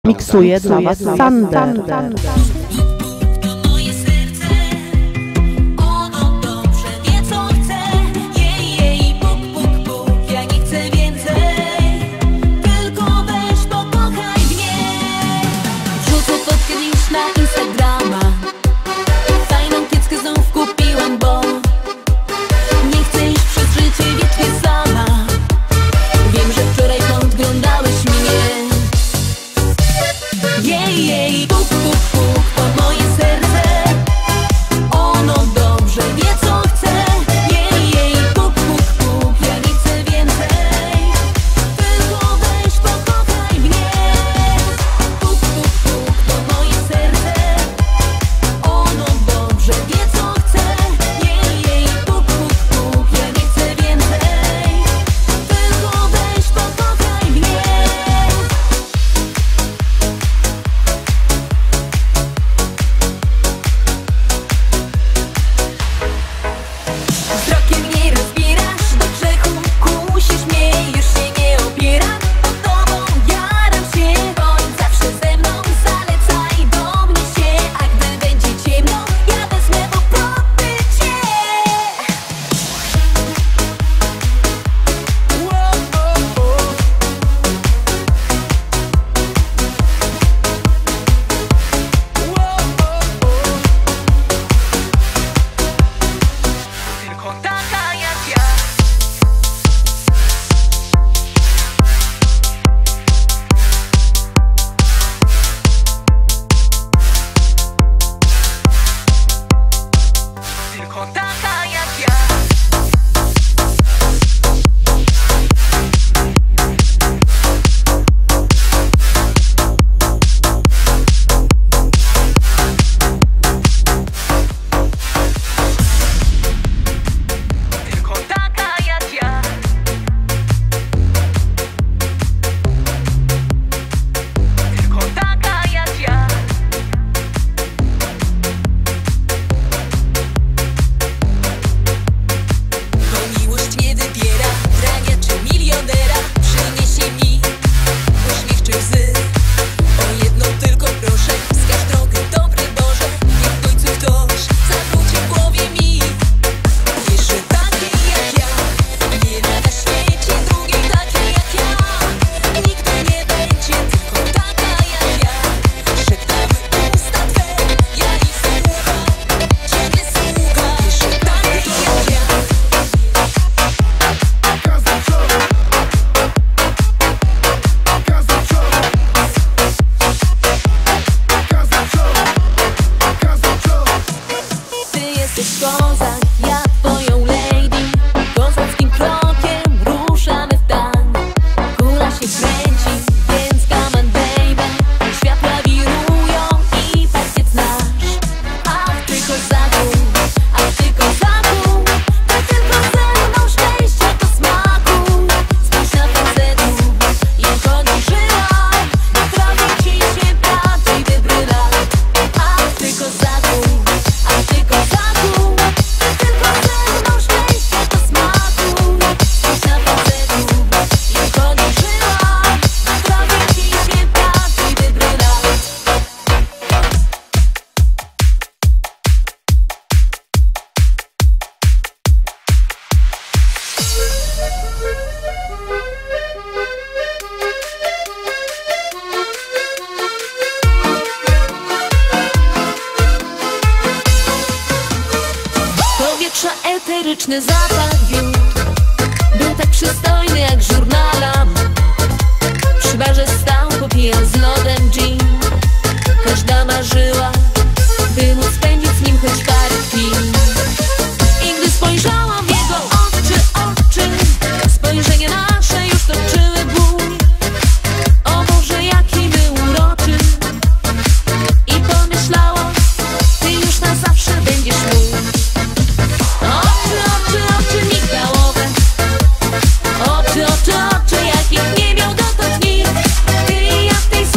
Miksuje dla Was Sander. Eteryczny zapach wiód był tak przystojny jak w żurnalach. Przy barze stał, popijał z lodem gin. Każda marzyła, by móc spędzić z nim choć parę chwil. I gdy spojrzałam w jego oczy, spojrzenie nasze już toczyły bój. O Boże, jaki był uroczy. I pomyślałam, ty już na zawsze będziesz mój. Oczy migdałowe, oczy, jakich nie miał dotąd nikt. Ty i ja w tej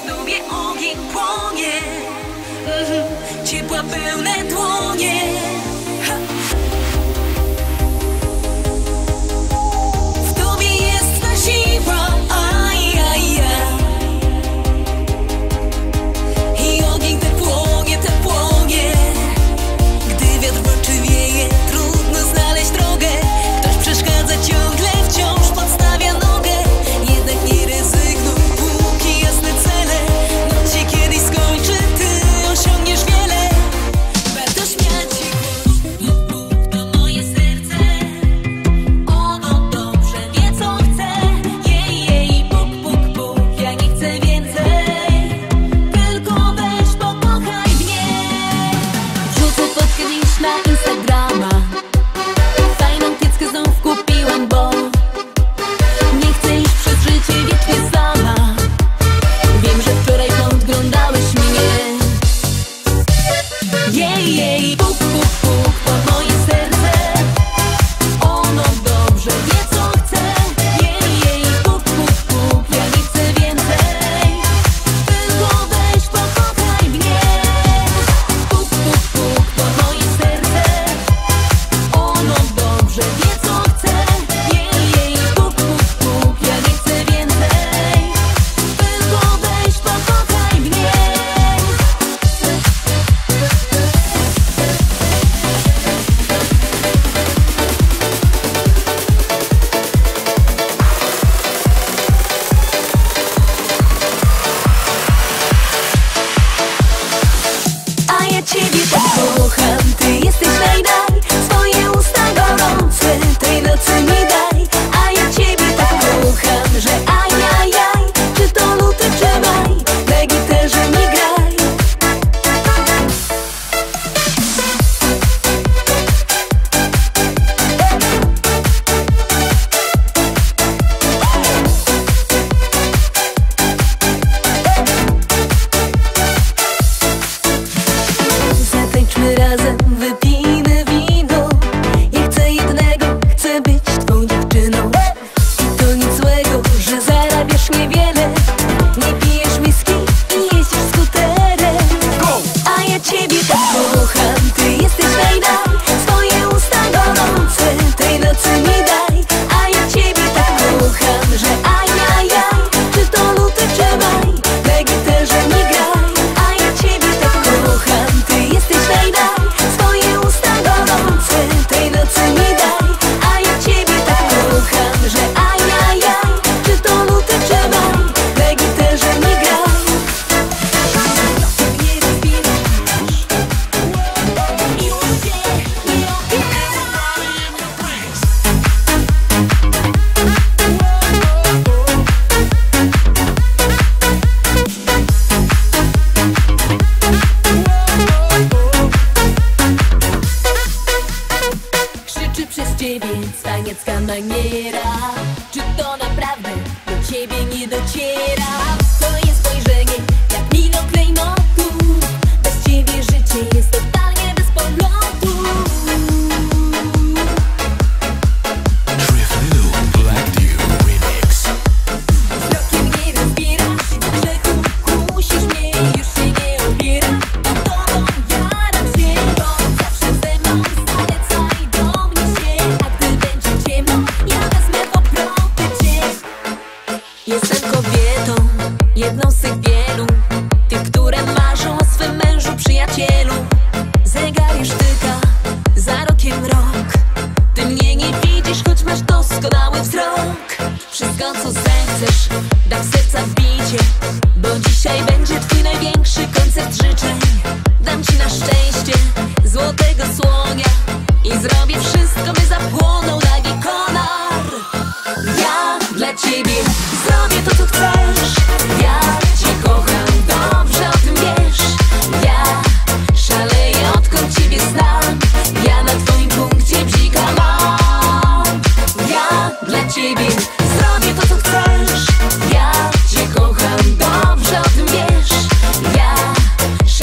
w tobie ogień płonie, ciepła pełne dłonie. W tobie jest ta siła, i ogień te płonie. Gdy wiatr w oczy wieje, trudno znaleźć drogę. Ktoś przeszkadza ciągle, wciąż podstawia nogę. Jednak nie rezygnuj, póki jasne cele. Noc się kiedyś skończy, ty osiągniesz wiele. Warto śmiać się głośno, Bóg to moje serce. Ono dobrze wie co chce. Jej, puk, puk, puk, ja nie chcę więcej. Tylko weź pokochaj mnie. Wrzucę fotkę dziś na Instagrama. Fajną kieckę znów kupiłam, bo nie chcę iść przez życie wiecznie sama. Wiem, że wczoraj podglądałeś mnie. Jej, puk, puk, puk, to moje serce. Ono dobrze wie co chce. Jej, puk, puk, puk, ja nie chcę więcej. Tylko weź pokochaj mnie. Puk, puk, puk, to moje serce. Ono dobrze wie co chce. Jej, puk, puk, puk, ja nie chcę więcej. Tylko weź pokochaj mnie. A ja ciebie tak kocham, ty jesteś najdaj. Swoje usta gorące tej nocy mi daj. A ja ciebie tak kocham, że ajajaj. Czy to luty, czy maj, na gitarze mi graj. Zatańczmy razem, wypijmy wino. Ja chcę jednego, chcę być twą dziewczyną. I to nic złego, że zarabiasz niewiele. Nie pijesz whisky i jeździsz skuterem. A ja ciebie tak kocham, ty jesteś najdaj. Swoje usta gorące tej nocy mi daj. A ja ciebie tak kocham, że ajajaj. Czy to luty, czy maj, na gitarze mi graj. A ja ciebie tak kocham, ty jesteś najdaj. Swoje usta gorące tej nocy mi daj. A ja ciebie tak kocham, że ajajaj. Czy to luty, czy maj, na gitarze mi graj. Nie rozbijesz i już się nie opierasz. Krzyczy przez ciebie cwaniacka maniera. Czy to naprawdę do ciebie nie dociera? Twoje spojrzenie jak mino klejnotu. Bez ciebie życie jest totalnie bez pomiotu. Wzrokiem nie rozbierasz grzechu, kusisz mnie, już się nie opieram. Tobą jaram się, bo zawsze ze mną. Zalecaj do mnie się, a gdy będzie ciemno, ja wezmę poploty cię. Jestem kobietą, jedną z tych wielu, tych, które marzą o swym mężu, przyjacielu. Zegar już tyka, za rokiem rok. Ty mnie nie widzisz, choć masz doskonały wzrok. Wszystko co zechcesz, dam serca w bicie, bo dzisiaj będzie twój największy koncert życzeń. Dam ci na szczęście złotego słonia i zrobię wszystko, by zapłonął nagi konar. Ja dla ciebie zrobię to co chcesz. Ja cię kocham, dobrze o tym wiesz. Ja szaleję odkąd ciebie znam. Ja na twoim punkcie bzika mam. Ja dla ciebie zrobię to co chcesz. Ja cię kocham, dobrze o tym wiesz. Ja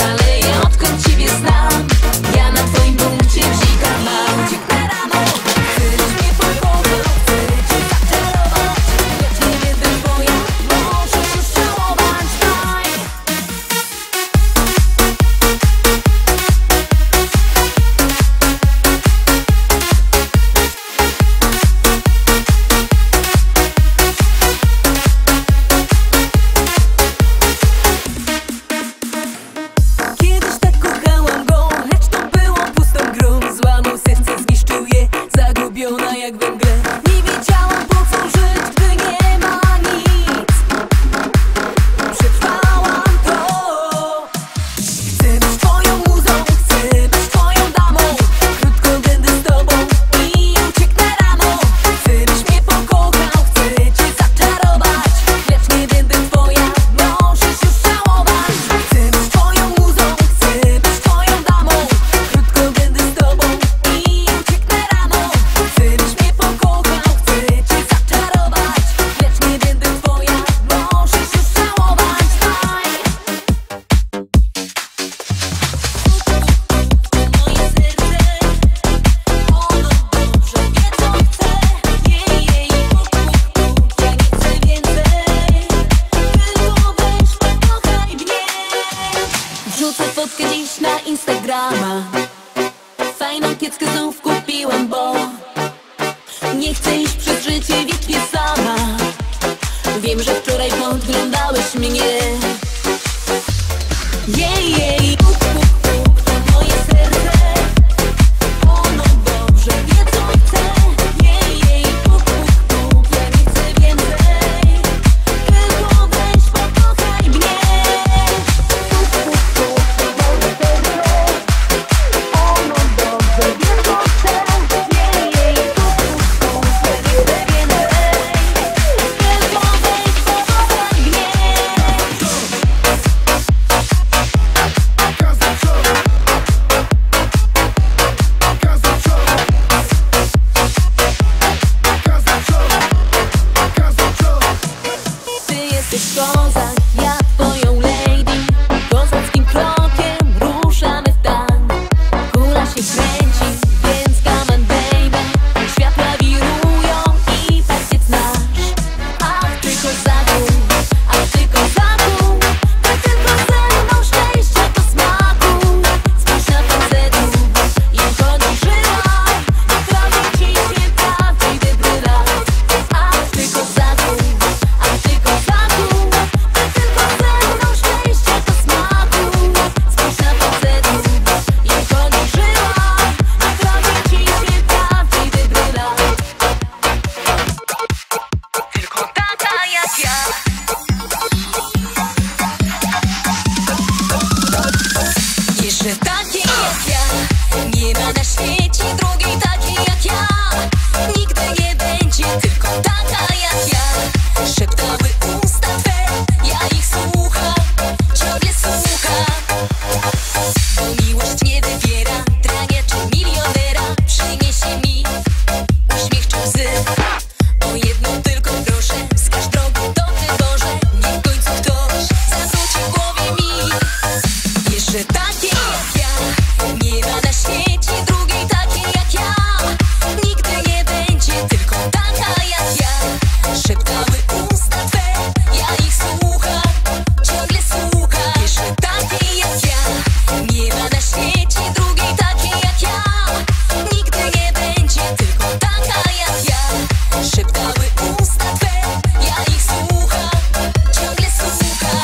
weź mnie. Jej, jej, puk, puk, puk, to moje serce. Ono dobrze wie, co chce. Jej, jej, puk, puk, puk, ja nie chcę więcej. Tylko weź, pokochaj mnie. Puk, puk, puk, to moje serce. Ono dobrze wie, co chce. Jej, jej, puk, puk, puk, ja nie chcę więcej. Tylko weź, pokochaj mnie. Ty jesteś kozak, ja twoją lady. Kozackim krokiem ruszamy w tank. Kula się kręci, więc come on baby. Światła wirują i parkiet nasz. Ach ty kozaku, ach ty kozaku. Tak tylko ze mną szczęście to smaku. Spójrz na facetów, im chodzi żyła. Zrobię ci się prawdziwy brylant. Ach ty kozaku, ach ty kozaku. Tak tylko ze mną szczęście to smaku. Spójrz na facetów, im chodzi żyła. Zrobię ci się prawdziwy brylant. Tylko taka jak ja. Jeszcze takiej jak ja. Nie ma na świecie drugiej takiej jak ja. Nigdy nie będzie tylko taka jak ja. Szeptały usta twe, ja ich słucham, ciągle słucham. Bo miłość nie wybiera, drania czy milionera. Przyniesie mi uśmiech czy łzy. O jedno tylko proszę, wskaż drogę, dobry Boże. Niech w końcu ktoś zawróci w głowie mi. Jeszcze takiej jak ja. Nie ma na świecie drugiej takiej jak ja. Nigdy nie będzie tylko taka jak ja. Szeptały usta twe, ja ich słucham, ciągle słucham. Jeszcze takiej jak ja. Nie ma na świecie drugiej takiej jak ja. Nigdy nie będzie tylko taka jak ja. Szeptały usta twe, ja ich słucham, ciągle słucham.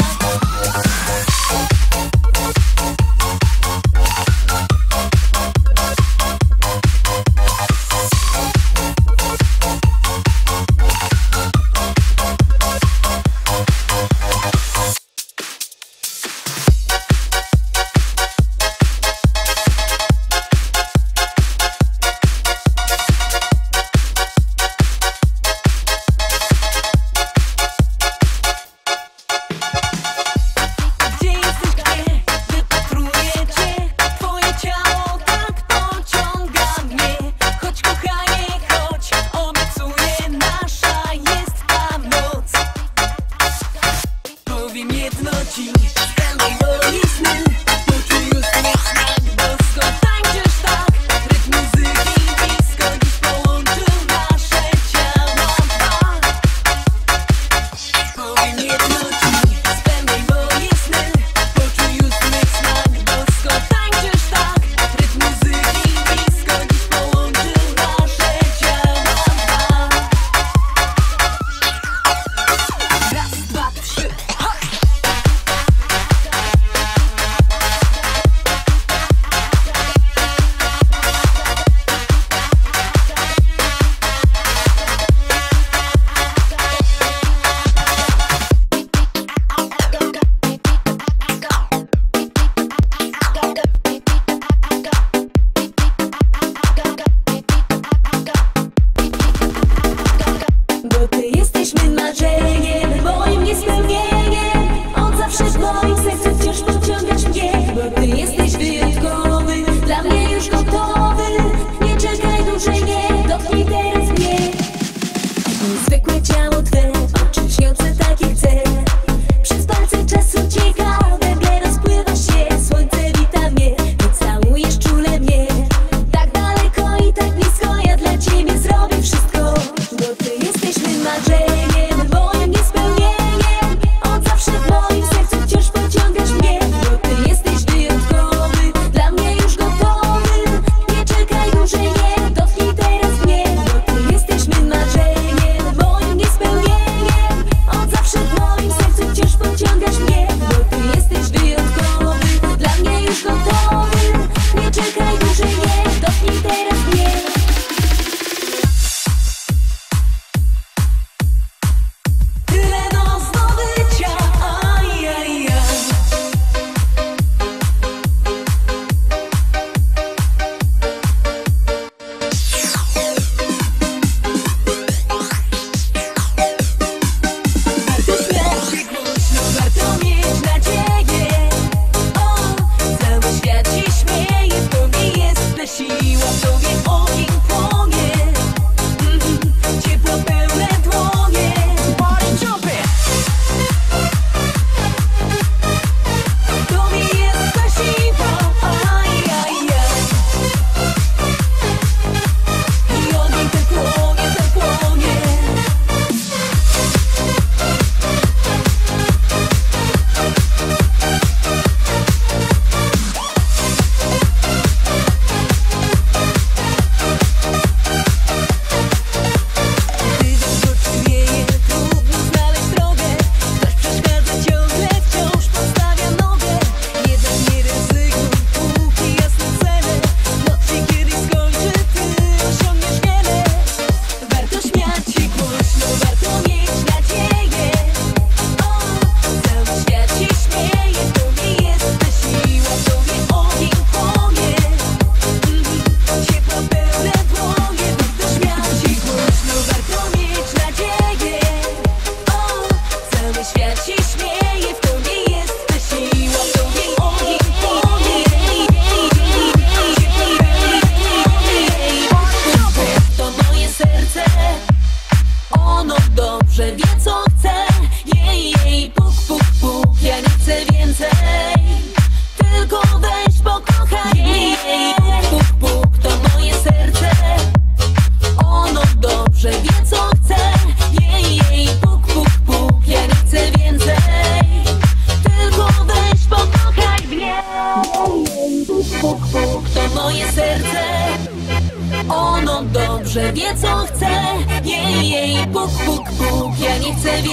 Gdzie jesteś, gdzie wypatruję cię? Twoje ciało tak pociąga mnie. Chodź kochanie, chodź, obiecuję, nasza jest ta noc. Powiem jedno ci, spełnij moje sny. Poczuj już mój smak, bosko tańczysz tak. Rytm muzyki blisko dziś połączył nasze ciała dwa. Powiem jedno ci, spełnij moje sny. Poczuj już mój smak, bosko tańczysz tak. Rytm muzyki blisko dziś połączył nasze ciała dwa. Raz, dwa, trzy, hop!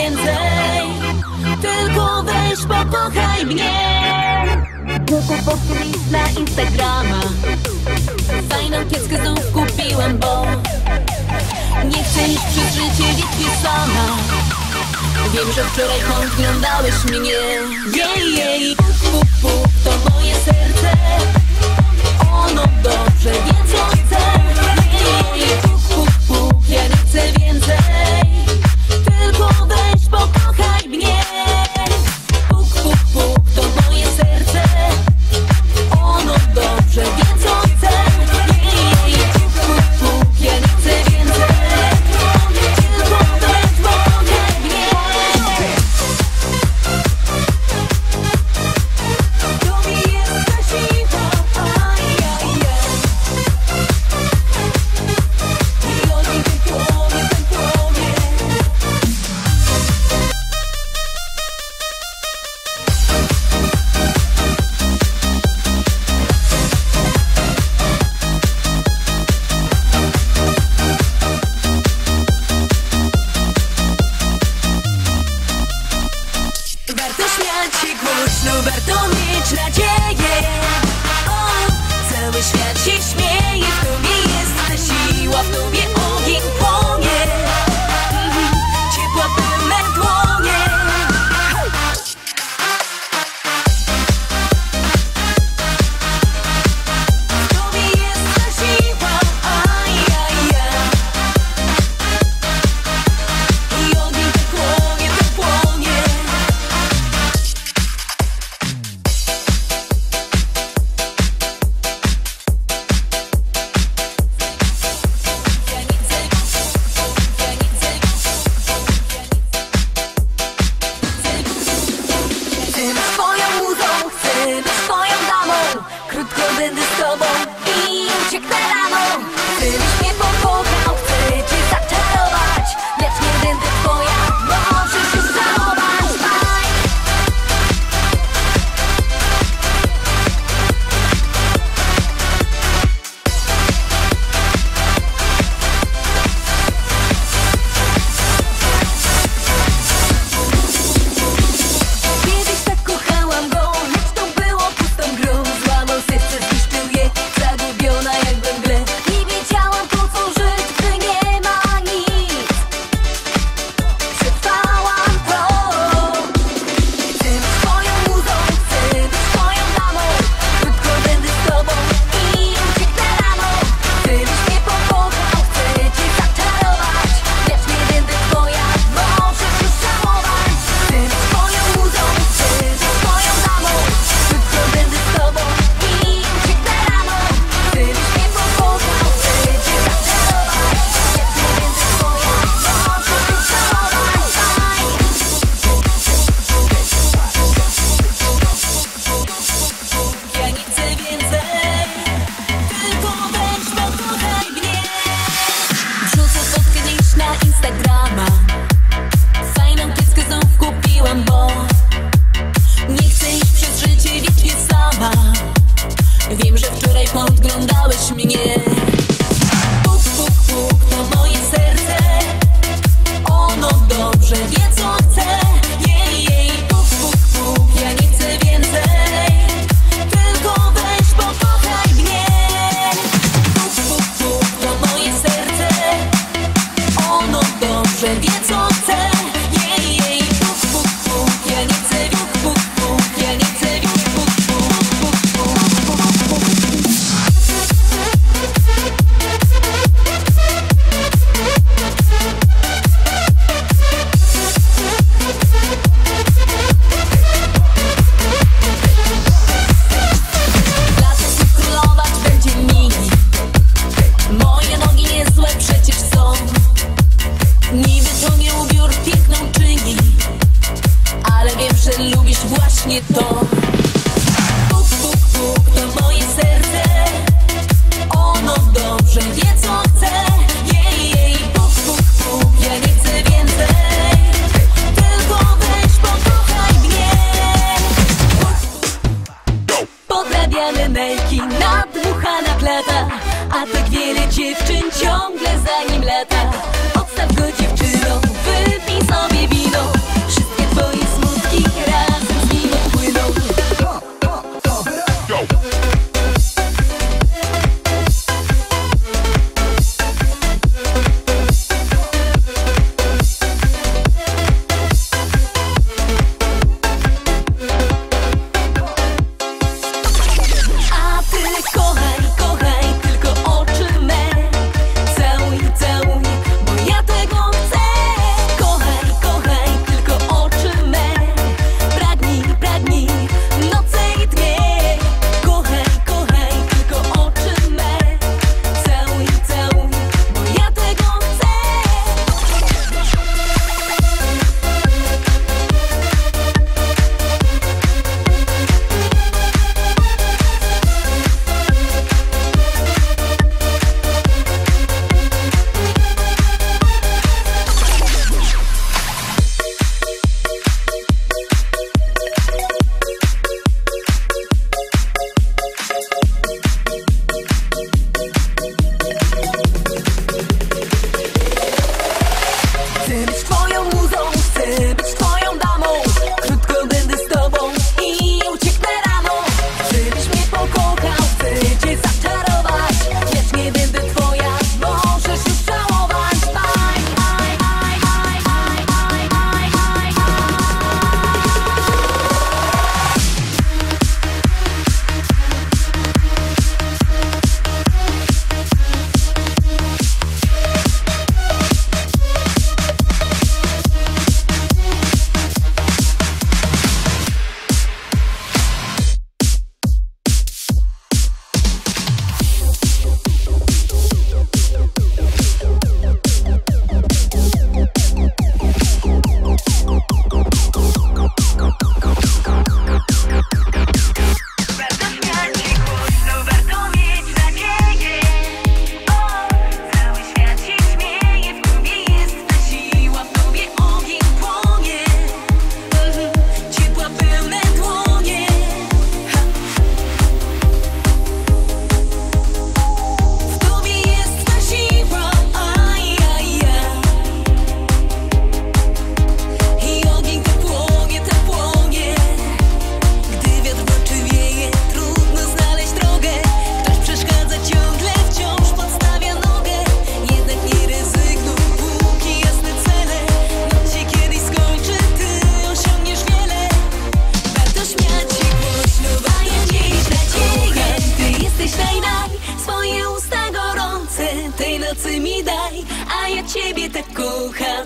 więcej, tylko weź pokochaj mnie. List na Instagrama, fajną kieckę znów kupiłam, bo nie chcę iść przez życie wiecie sama. Wiem, że wczoraj podglądałeś mnie. Jej, puk, puk, to moje serce. Ono dobrze wie co chce. Jej, puk, puk, ja nie chcę więcej, tylko weź pokochaj mnie. Puk, puk, puk, to moje serce. Ono dobrze wie co chce. Jej, puk, puk, ja nie chcę więcej, tylko weź pokochaj mnie. To mi jest ta siła, i oni ten płonie, ten płonie. Warto śmiać się głośno, warto mieć nadzieję. O, cały świat się śmieje, w tobie jest ta siła, w tobie ogień płonie. Ciepła pełne dłonie. W tobie jest ta siła, i ogień ten płonie, ten płonie. Chcę być twoją muzą, chcę być twoją damą. Krótko będę z tobą i ucieknę rano. Chcę byś mnie pokochał, chcę cię zaczarować, lecz nie będę twoja, możesz się żałować. Kiedyś tak kochałam go, lecz to było pustą grą. Złamał serce, zniszczył je, zagubiona jak we mgle. Nie wiedziałam po co żyć, gdy nie ma nic. Przetrwałam to. Chcę być twoją muzą, chcę być twoją damą. Krótko będę z tobą i ucieknę rano. Chcę byś mnie pokochał, chcę cię zaczarować, lecz nie będę twoja, możesz już żałować. Chcę być twoją muzą, chcę być twoją damą. Krótko będę z tobą i ucieknę rano. Chcę byś mnie pokochał, chcę cię zaczarować, lecz nie będę twoja, możesz już żałować. Ja nie chcę więcej, tylko weź pokochaj mnie. Wrzucę fotkę dziś na Instagrama, fajną kieckę znów kupiłam, bo nie chcę iść przez życie wiecznie sama. Wiem, że wczoraj podglądałeś mnie. Puk, puk, puk, to moje serce. Ono dobrze wie co chce. Jej, puk, puk, puk, ja nie chcę więcej, tylko weź pokochaj mnie. Puk, puk, puk, to moje serce. Ono dobrze wie co chce. Jej, puk, puk, puk, ja nie chcę, puk, puk, puk, ja nie chcę, puk, puk, puk, puk, puk, puk, puk. Lasów królować będzie mi. Moje nogi niezłe przecież są. Niby to nie ubiór piękną czyni, ale wiem, że lubisz właśnie to. Puk, puk, puk, to moje serce. Ono dobrze wie co chce. Jej, puk, puk, puk, ja nie chcę więcej, tylko weź pokochaj mnie. Podrabiane nejki, nadmuchana klata, a tak wiele dziewczyn ciągle za nim lata. Odstaw go dziewczyno, wypij sobie wino.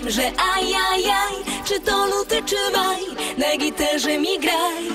wiem, że ajajaj, czy to luty, czy maj, na gitarze mi graj.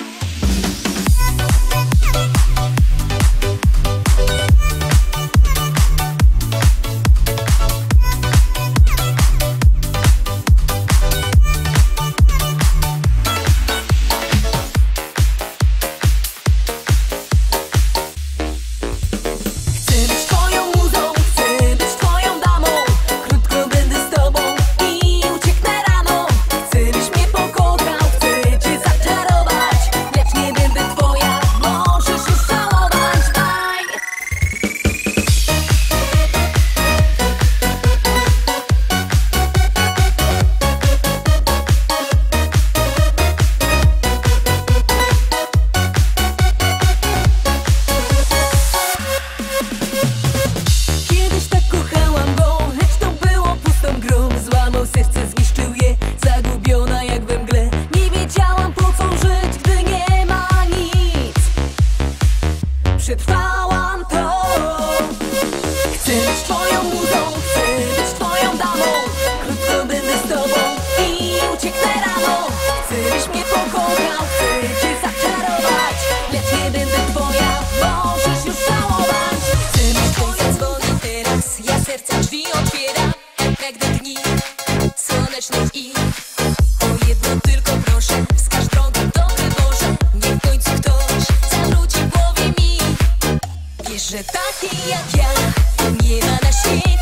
Przetrwałam to. Chcę być twoją muzą, chcę być twoją damą. Krótko będę z tobą i ucieknę rano. Chcę, byś mnie pokochał, chcę cię zaczarować. Lecz nie będę twoja, możesz już żałować. Chcę być twoja, dzwoni teraz, ja serca drzwi otwieram. Jak do dni słonecznych i o jedno tylko proszę, wskaż drogę, dobry Boże. Niech w końcu ktoś zawróci w głowie mi. Wiesz, że taki jak ja nie ma na świecie.